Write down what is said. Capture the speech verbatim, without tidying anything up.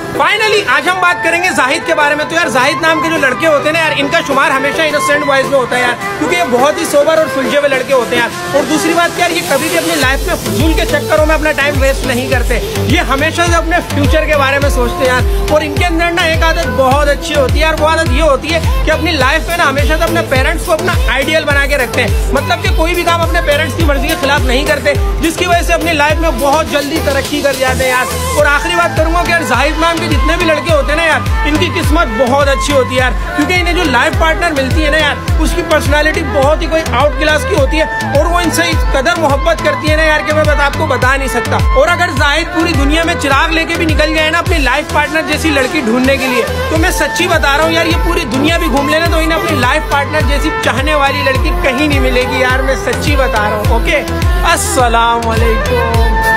Finally आज हम बात करेंगे जाहिद के बारे में। तो यार जाहिद नाम के जो लड़के होते हैं ना यार, इनका शुमार हमेशा इनोसेंट बॉयज में होता है यार, क्योंकि ये बहुत ही सोबर और सुलझे हुए लड़के होते हैं यार। और दूसरी बात यार, ये कभी भी अपनी लाइफ में फजूल के चक्करों में अपना टाइम वेस्ट नहीं करते। ये हमेशा से अपने फ्यूचर के बारे में सोचते हैं यार। और इनके अंदर ना एक आदत बहुत अच्छी होती है यार, वो आदत ये होती है कि अपनी लाइफ में ना हमेशा से अपने पेरेंट्स को अपना आइडियल बना के रखते हैं। मतलब कि कोई भी काम अपने पेरेंट्स की मर्जी के खिलाफ नहीं करते, जिसकी वजह से अपनी लाइफ में बहुत जल्दी तरक्की कर जाते हैं यार। और आखिरी बात करूंगा कि यार जाहिद नाम के जितने भी लड़के होते हैं ना यार, इनकी किस्मत बहुत अच्छी होती है यार, क्योंकि इन्हें जो लाइफ पार्टनर मिलती है ना यार, उसकी पर्सनालिटी बहुत ही कोई आउट क्लास की होती है और वो इनसे इस कदर मोहब्बत करती है ना यार कि मैं बता आपको बता नहीं सकता। और अगर जाहिद पूरी दुनिया में चिराग लेके भी निकल जाए ना अपनी लाइफ पार्टनर जैसी लड़की ढूंढने के लिए, तो मैं सच्ची बता रहा हूँ यार, ये पूरी दुनिया भी घूम लेना तो इन्हें अपनी लाइफ पार्टनर जैसी चाहने वाली लड़की कहीं नहीं मिलेगी यार, मैं सच्ची बता रहा हूँ। ओके, अस्सलाम वालेकुम।